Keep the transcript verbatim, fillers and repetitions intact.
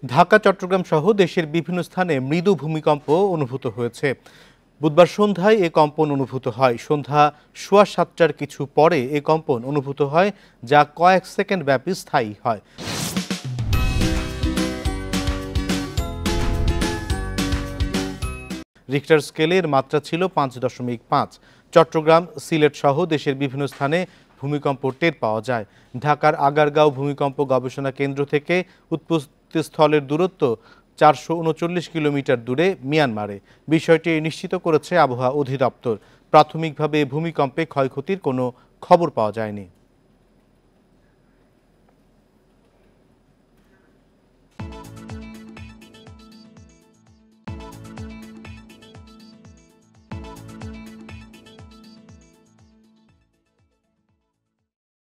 ঢাকা চট্টগ্রাম সহ দেশের বিভিন্ন স্থানে মৃদু ভূমিকম্প অনুভূত হয়েছে। বুধবার সন্ধ্যায় এ কম্পন অনুভূত হয়। সন্ধ্যা সোয়া সাতটার কিছু পরে এ কম্পন অনুভূত হয়, যা কয়েক সেকেন্ড ব্যাপী স্থায়ী হয়। রিক্টার স্কেলের মাত্রা ছিল পাঁচ দশমিক পাঁচ। চট্টগ্রাম, সিলেট সহ দেশের বিভিন্ন স্থানে ভূমিকম্প টের পাওয়া যায়। ঢাকার আগারগাঁও ভূমিকম্প গবেষণা কেন্দ্র থেকে উৎপত্তিস্থলের দূরত্ব চারশো উনচল্লিশ কিলোমিটার দূরে মিয়ানমারে। বিষয়টি নিশ্চিত করেছে আবহাওয়া অধিদপ্তর। প্রাথমিকভাবে ভূমিকম্পে ক্ষয়ক্ষতির কোনো খবর পাওয়া যায়নি।